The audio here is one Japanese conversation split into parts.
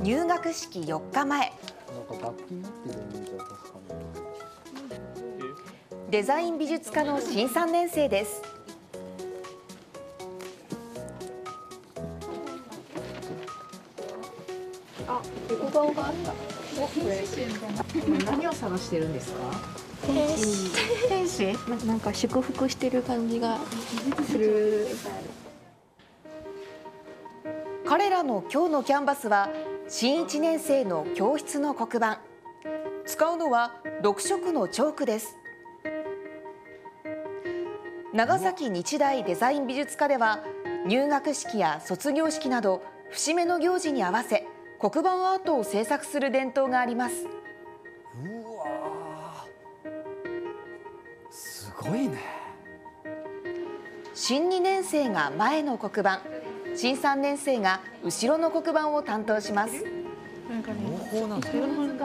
入学式4日前。デザイン美術科の新3年生です。 あ、横顔があった。何を探してるんですか？天使？なんか祝福してる感じがする。 彼らの今日のキャンバスは新1年生の教室の黒板。使うのは6色のチョークです。長崎日大デザイン美術科では入学式や卒業式など節目の行事に合わせ黒板アートを制作する伝統があります。 うわー、すごいね。 新2年生が前の黒板、新3年生が後ろの黒板を担当します。 両方なんですか？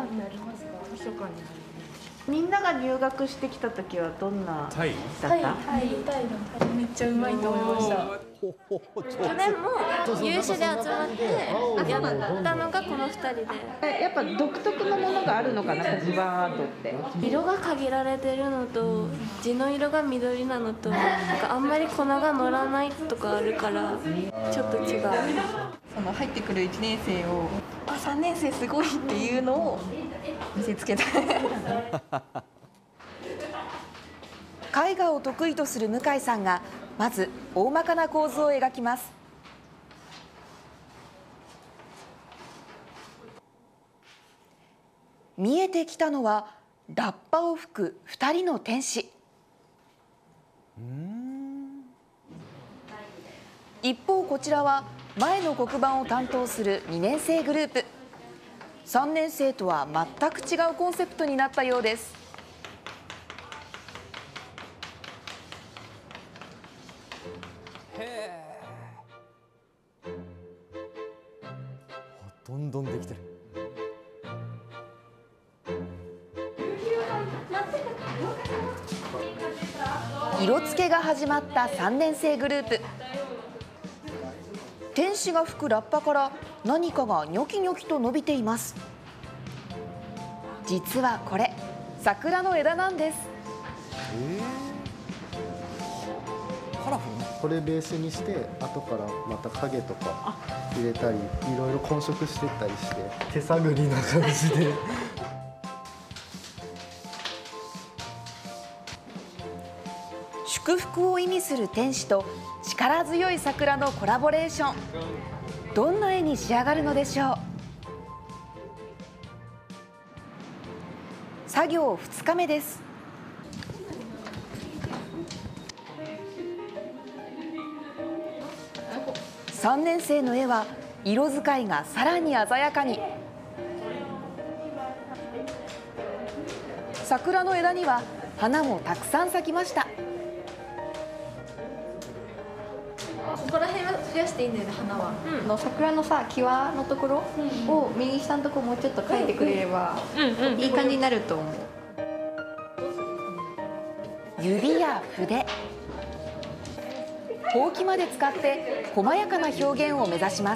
みんなが入学してきた時はどんなだった？ タイのめっちゃうまいと思いました。 去年も有志で集まってやったのがこの2人で。 やっぱ独特のものがあるのかな、黒板アートって。 色が限られてるのと地の色が緑なのとなんかあんまり粉が乗らないとかあるからちょっと違う。 その入ってくる1年生を3年生すごいっていうのを見せつけたい。 絵画を得意とする向井さんがまず大まかな構図を描きます。見えてきたのはラッパを吹く2人の天使。一方こちらは前の黒板を担当する2年生グループ。3年生とは全く違うコンセプトになったようです。 どんどんできてる。 色付けが始まった3年生グループ。天使が吹くラッパから何かがニョキニョキと伸びています。実はこれ桜の枝なんです。 カラフルね。 これベースにして後からまた影とか入れたりいろいろ混色していったりして手探りな感じで。 祝福を意味する天使と力強い桜のコラボレーション。どんな絵に仕上がるのでしょう。作業2日目です。3年生の絵は色使いがさらに鮮やかに。桜の枝には花もたくさん咲きました。 ここら辺は増やしていいんだよね、花は。 の桜のさ際のところを右下のところもうちょっと描いてくれればいい感じになると思う。 指や筆、ほうきまで使って細やかな表現を目指します。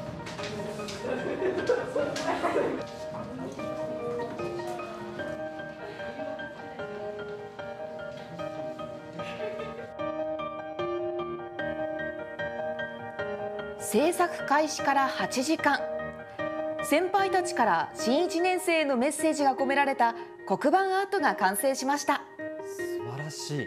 制作開始から8時間。先輩たちから新1年生へのメッセージが込められた黒板アートが完成しました。 素晴らしい。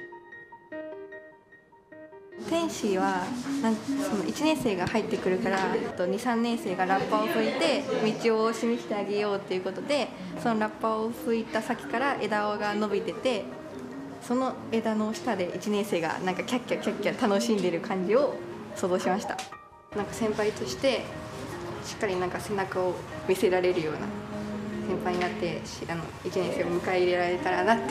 天使はその1年生が入ってくるから2、3年生がラッパを吹いて道を示してあげようということで、そのラッパを吹いた先から枝が伸びてて、その枝の下で1年生がなんかキャッキャキャッキャ楽しんでいる感じを想像しました。なんか先輩としてしっかりなんか背中を見せられるような先輩になって1年生を迎え入れられたらなって。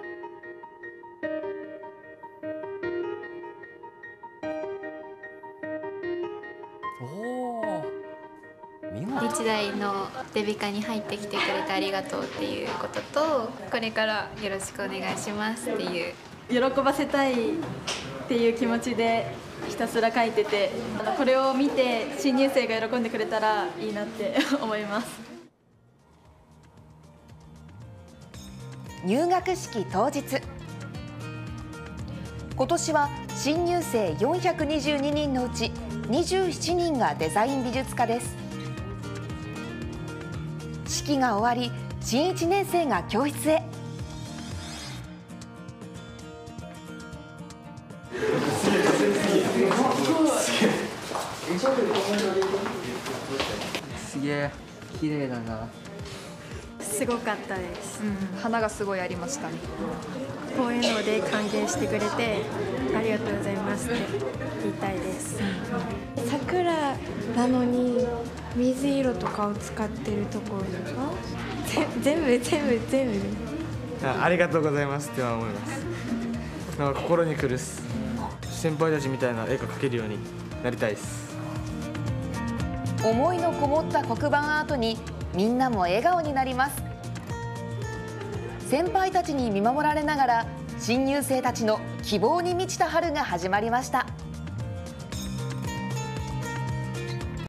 日大のデビ科に入ってきてくれてありがとうっていうことと、これからよろしくお願いしますっていう、 喜ばせたいっていう気持ちでひたすら描いてて、これを見て新入生が喜んでくれたらいいなって思います。 入学式当日、今年は新入生422人のうち27人がデザイン美術科です。式が終わり、新1年生が教室へ。 すげえ綺麗だな。 すごかったです、 花がすごいありましたね。 こういうので歓迎してくれてありがとうございますって言いたいです、 桜なのに水色とかを使ってるところとか全部ありがとうございますって思います。なんか心にくるっす。先輩たちみたいな絵が描けるようになりたいです。 思いのこもった黒板アートにみんなも笑顔になります。先輩たちに見守られながら新入生たちの希望に満ちた春が始まりました。